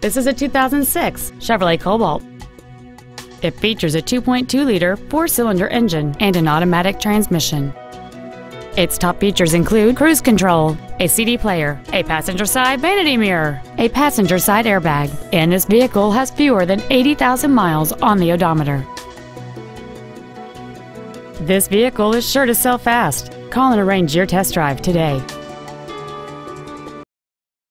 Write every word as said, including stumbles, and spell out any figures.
This is a two thousand six Chevrolet Cobalt. It features a two point two liter four-cylinder engine and an automatic transmission. Its top features include cruise control, a C D player, a passenger side vanity mirror, a passenger side airbag, and this vehicle has fewer than eighty thousand miles on the odometer. This vehicle is sure to sell fast. Call and arrange your test drive today.